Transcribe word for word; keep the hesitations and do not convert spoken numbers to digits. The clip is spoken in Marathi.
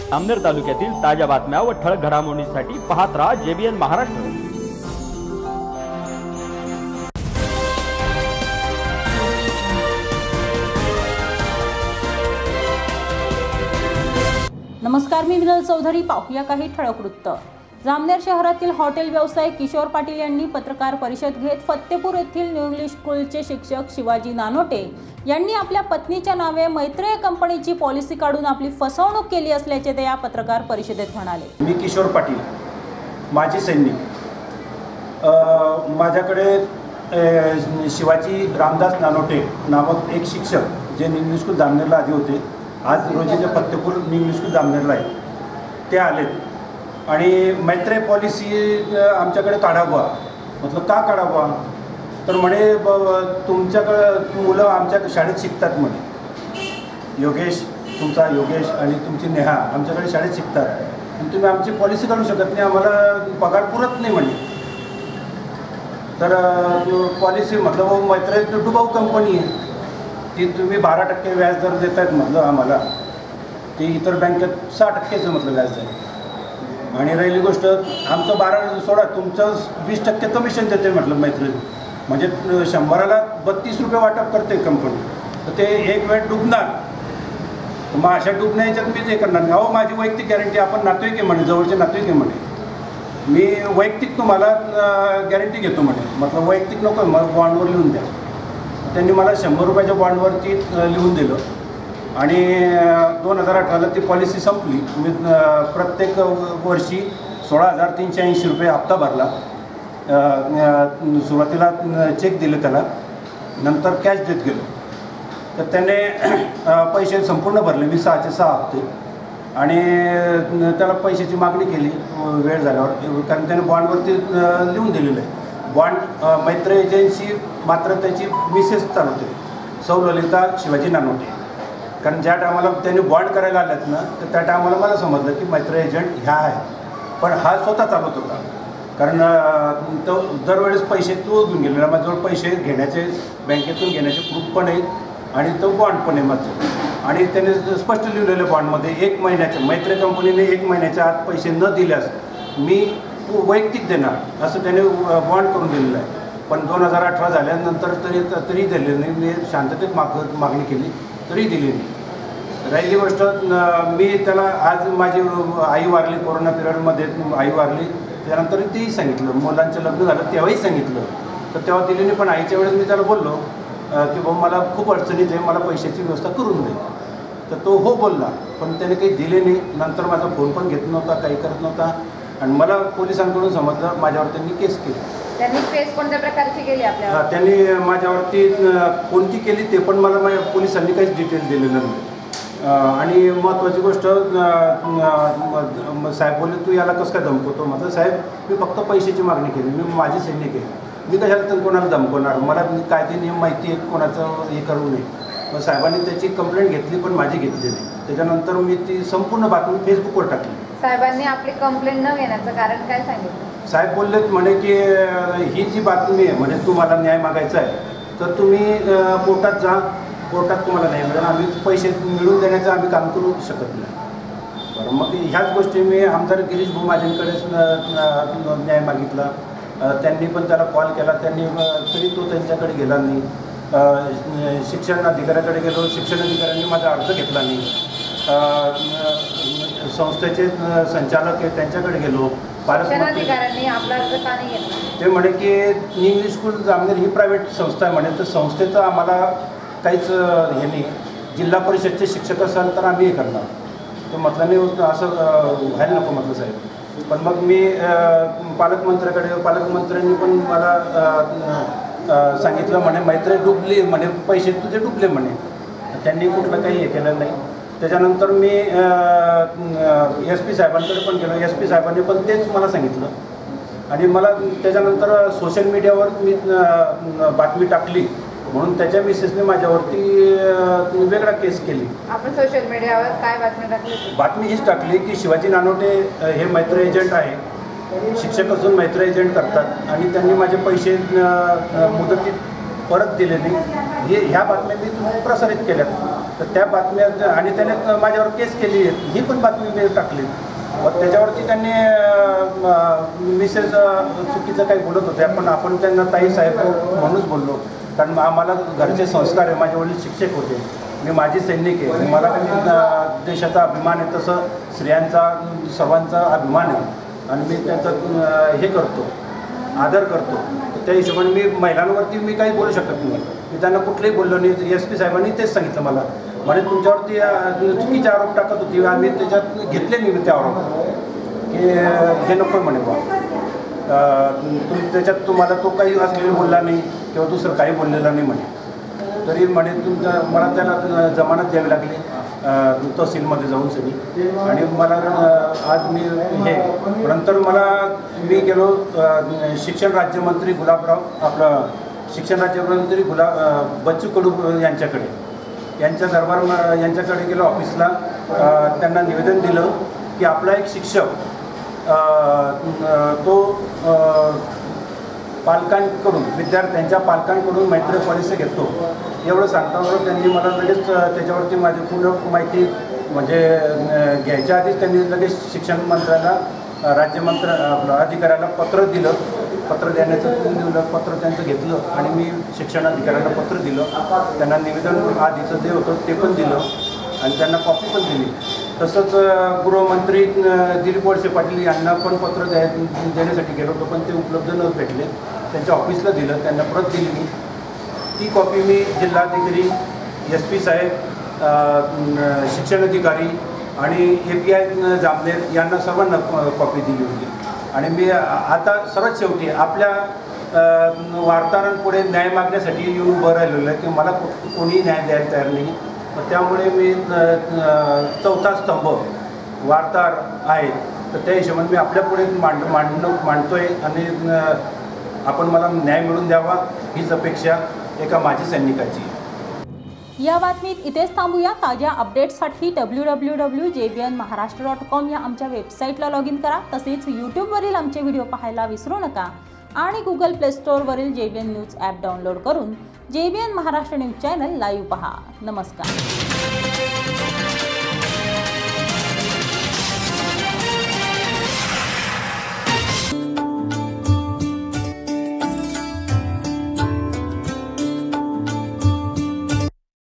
जामनेर तालुक्यातील ताज्या बातम्या व ठळक घडामोडींसाठी पाहत राहा जेबीएन महाराष्ट्र। नमस्कार, मी विनल चौधरी। पाहूया काही ठळक वृत्त। जामनेर शहरातील हॉटेल व्यावसायिक किशोर पाटील यांनी पत्रकार परिषद घेत फत्तेपूर येथील न्यू इंग्लिश स्कूलचे शिक्षक शिवाजी नानोटे यांनी आपल्या पत्नीच्या नावे मैत्रेय कंपनीची पॉलिसी काढून आपली फसवणूक केली असल्याचे ते या पत्रकार परिषदेत म्हणाले। मी किशोर पाटील, माजी सैनिक, माझ्याकडे शिवाजी रामदास नानोटे नामक एक शिक्षक जे न्यू इंग्लिश स्कूल जामनेरला आधी होते, आज रोजी जे फत्तेपूर न्यू इंग्लिश स्कूल जामनेरला आहे, ते आलेत आणि मैत्रेय पॉलिसी आमच्याकडे काढावा। मतलब का काढावा तर म्हणे तुमच्याकडे मुलं आमच्या शाळेत शिकतात म्हणे, योगेश तुमचा योगेश आणि तुमची नेहा आमच्याकडे शाळेत शिकतात आणि तुम्ही आमची पॉलिसी काढू शकत नाही, आम्हाला पगार पुरत नाही म्हणे। तर पॉलिसी मतलब मैत्रेय डुबाऊ कंपनी आहे, ती तुम्ही बारा टक्के व्याज दर देत आहेत म्हटलं आम्हाला, ती इतर बँकेत सहा टक्केचं म्हटलं व्याज दर आणि राहिली गोष्ट आमचं बारा सोळा तुमचं वीस टक्के कमिशन देते म्हटलं मैत्रीण, म्हणजे शंभराला बत्तीस रुपये वाटप करते कंपनी, तर ते एक वेळ डुबणार, मग अशा डुबण्या याच्यात मीच हे करणार नाही। अहो माझी वैयक्तिक गॅरंटी, आपण नातेवाईक आहे म्हणे, जवळचे नातेवाईक आहे म्हणे, मी वैयक्तिक तुम्हाला गॅरंटी घेतो म्हणे, मतलब वैयक्तिक नको मग बॉन्डवर लिहून द्या। त्यांनी मला शंभर रुपयाच्या बॉन्डवरती लिहून दिलं आणि दोन हजार अठराला ती पॉलिसी संपली। मी प्रत्येक वर्षी सोळा हजार तीनशे ऐंशी रुपये हप्ता भरला। सुरुवातीला चेक दिले त्याला, नंतर कॅश देत गेलो, तर त्याने पैसे संपूर्ण भरले, मी सहाचे सहा हप्ते, आणि त्याला पैशाची मागणी केली वेळ झाल्यावर, कारण त्याने बॉन्डवरती लिहून दिलेलं आहे। बॉन्ड मैत्रेय एजन्सी मात्र त्याची मिसेस चालवते, सौ ललिता शिवाजी नानोटे, कारण ज्या टायमाला त्यांनी बॉन्ड करायला आल्यात ना, तर त्या टायमाला मला समजलं की मैत्रेय एजंट ह्या आहे, पण हा स्वतः चालवत होता, कारण तो दरवेळेस पैसे तो घेऊन गेलेला, माझ्याजवळ पैसे घेण्याचे बँकेतून घेण्याचे प्रूफ पण आहेत आणि तो बॉन्ड पण आहे माझं, आणि त्याने स्पष्ट लिहिलेलं बॉन्डमध्ये एक महिन्याच्या मैत्रेय कंपनीने एक महिन्याच्या आत पैसे न दिल्यास मी वैयक्तिक देणार असं त्याने बॉन्ड करून दिलेलं आहे। पण दोन हजार अठरा झाल्यानंतर तरी तरी दिले नाही, मी शांततेत माग मागणी केली तरी दिली नाही। राहिली गोष्ट मी त्याला आज माझी आई वारली, कोरोना पिरियडमध्ये आई वारली, त्यानंतर तेही सांगितलं, मुलांचं लग्न झालं तेव्हाही सांगितलं, तर तेव्हा दिली नाही, पण आईच्या वेळेस मी त्याला बोललो की बाबा मला खूप अडचणीत आहे, मला पैशाची व्यवस्था करून दे, तर तो हो बोलला, पण त्याने काही दिले नाही। नंतर माझा फोन पण घेत नव्हता, काही करत नव्हता, आणि मला पोलिसांकडून समजलं माझ्यावर त्यांनी केस केली। त्यांनी केस कोणत्या प्रकारची केली आपल्यावर? त्यांनी माझ्यावरती कोणती केली ते पण मला माझ्या पोलिसांनी काहीच डिटेल दिलेलं नाही। आणि महत्त्वाची गोष्ट, साहेब बोलले तू याला कसं काय धमकवतो? म्हटलं साहेब मी फक्त पैशाची मागणी केली, मी माझी सैनिक आहे, मी कशाला तर कोणाला धमकवणार, मला कायदे नियम माहिती आहे, कोणाचं हे करू नये। मग साहेबांनी त्याची कंप्लेंट घेतली पण माझी घेतली नाही, त्याच्यानंतर मी ती संपूर्ण बातमी फेसबुकवर टाकली। साहेबांनी आपली कंप्लेंट न घेण्याचं कारण काय सांगितलं? साहेब बोललेत म्हणे की ही जी बातमी आहे म्हणे तुम्हाला न्याय मागायचा आहे तर तुम्ही कोर्टात जा, कोर्टात तुम्हाला न्याय मिळेल, आम्ही पैसे मिळवून देण्याचं आम्ही काम करू शकत नाही। बरं, मग ह्याच गोष्टी मी आमदार गिरीश भाऊ महाजनकडेच न्याय मागितला, त्यांनी पण त्याला कॉल केला, त्यांनी तरी तो त्यांच्याकडे गेला नाही। शिक्षण अधिकाऱ्याकडे गेलो, शिक्षण अधिकाऱ्यांनी माझा अर्ज घेतला नाही। संस्थेचे संचालक आहे त्यांच्याकडे गेलो, पालकमंत्र्यांनी आपला अर्ज का नाही घेतला? ते म्हणे की न्यू इंग्लिश स्कूल जामनेर ही प्रायव्हेट संस्था आहे म्हणे, तर संस्थेचं आम्हाला काहीच हे नाही, जिल्हा परिषदचे शिक्षक असाल तर आम्ही हे करणार, तर म्हटलं नाही असं व्हायला नको म्हटलं साहेब। पण मग मी पालकमंत्र्याकडे, पालकमंत्र्यांनी पण मला सांगितलं म्हणे मैत्रेय डुबली म्हणे, पैसे तुझे डुबले म्हणे, त्यांनी कुठलं काही हे केलं नाही। त्याच्यानंतर मी एस पी साहेबांकडे पण गेलो, एस पी साहेबांनी पण तेच मला सांगितलं, आणि मला त्याच्यानंतर सोशल मीडियावर मी बातमी टाकली म्हणून त्याच्या मिसेसने माझ्यावरती वेगळा केस केली। आपण सोशल मीडियावर काय बातमी टाकली? बातमी हीच टाकली की शिवाजी नानोटे हे मैत्रेय एजंट आहे, शिक्षक असून मैत्रेय एजंट करतात आणि त्यांनी माझे पैसे मुदतीत परत दिले नाही, हे ह्या बातम्या मी प्रसारित केल्यात। तर त्या बातम्या आणि त्याने माझ्यावर केस केली आहे, ही पण बातमी मी टाकली. मग त्याच्यावरती त्यांनी मिसेस चुकीचं काही बोलत होते, पण आपण त्यांना ताई साहेब म्हणूनच बोललो, कारण आम्हाला घरचे संस्कार आहे. माझे वडील शिक्षक होते, मी माझी सैनिक आहे, मला देशाचा अभिमान आहे, तसं स्त्रियांचा सर्वांचा अभिमान आहे आणि मी त्याचा हे करतो, आदर करतो. त्या हिशोबाने मी महिलांवरती मी काही बोलू शकत नाही. मी त्यांना कुठलंही बोललो नाही. एस पी साहेबांनी तेच सांगितलं मला, म्हणजे तुमच्यावरती चुकीचे आरोप टाकत होती, आम्ही त्याच्यात घेतले नाही मी ते आरोप, की हे नको म्हणे बा तुम त्याच्यात तुम्हाला तो काही असलेला बोलला नाही किंवा दुसरं काही बोललेलं नाही म्हणे. तरी म्हणे तुमचं मला त्याला जमानत द्यावी लागली तहसीलमध्ये जाऊन सगळी. आणि मला आज मी हे नंतर मला मी गेलो शिक्षण राज्यमंत्री गुलाबराव आपलं शिक्षण राज्यमंत्री गुलाब बच्चू कडू यांच्याकडे यांच्या दरबार यांच्याकडे गेलो ऑफिसला. त्यांना निवेदन दिलं की आपला एक शिक्षक तो पालकांकडून विद्यार्थ्यांच्या पालकांकडून मैत्री पॉलिसी घेतो एवढं सांगताना त्यांनी मला लगेच त्याच्यावरती माझी पूर्ण माहिती म्हणजे घ्यायच्या आधीच त्यांनी लगेच शिक्षण मंत्र्याला राज्यमंत्री अधिकाऱ्याला पत्र दिलं. पत्र देण्याचं दिलं पत्र त्यांचं घेतलं आणि मी शिक्षणाधिकाऱ्यांना पत्र दिलं. त्यांना निवेदन आधीचं जे होतं ते पण दिलं आणि त्यांना कॉपी पण दिली. तसंच गृहमंत्री दिलीप वळसे पाटील यांना पण पत्र द्याय देण्यासाठी गेलो होतो, पण ते उपलब्ध न भेटले. त्यांच्या ऑफिसला दिलं, त्यांना प्रत दिली मी. ती कॉपी मी जिल्हाधिकारी, एस पी साहेब, शिक्षण अधिकारी आणि ए पी आय जामनेर यांना सर्वांना कॉपी दिली होती. आणि मी आता सर्वात शेवटी आपल्या वार्ताहरांपुढे न्याय मागण्यासाठी येऊन उभं राहिलेलं आहे की मला कोणीही न्याय द्यायला तयार नाही. त्यामुळे मी चौथा स्तंभ वार्ताहर आहे, तर त्या हिशोबाने मी आपल्यापुढे मांड मांडणं मांडतो आहे आणि आपण मला न्याय मिळवून द्यावा हीच अपेक्षा एका माजी सैनिकाची. या बातमीत इथेच थांबूया. ताज्या अपडेट्ससाठी W W W J B N Maharashtra dot com या आमच्या वेबसाईटला लॉग इन करा. तसेच यूट्यूबवरील आमचे व्हिडिओ पाहायला विसरू नका आणि गुगल प्ले स्टोअरवरील J B N news app download करून J B N Maharashtra news channel live पहा. नमस्कार.